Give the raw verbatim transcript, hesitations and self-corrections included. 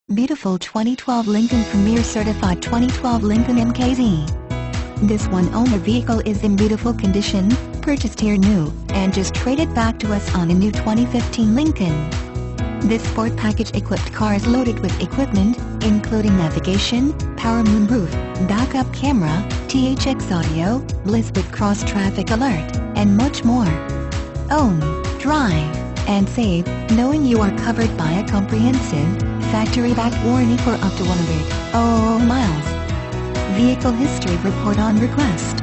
Beautiful twenty twelve Lincoln Premier Certified twenty twelve Lincoln M K Z. This one-owner vehicle is in beautiful condition, purchased here new, and just traded back to us on a new twenty fifteen Lincoln. This Sport Package-equipped car is loaded with equipment, including navigation, power moonroof, backup camera, T H X audio, Bliss with cross-traffic alert, and much more. Own, drive, and save, knowing you are covered by a comprehensive, factory-backed warranty for up to one hundred thousand miles. Vehicle history report on request.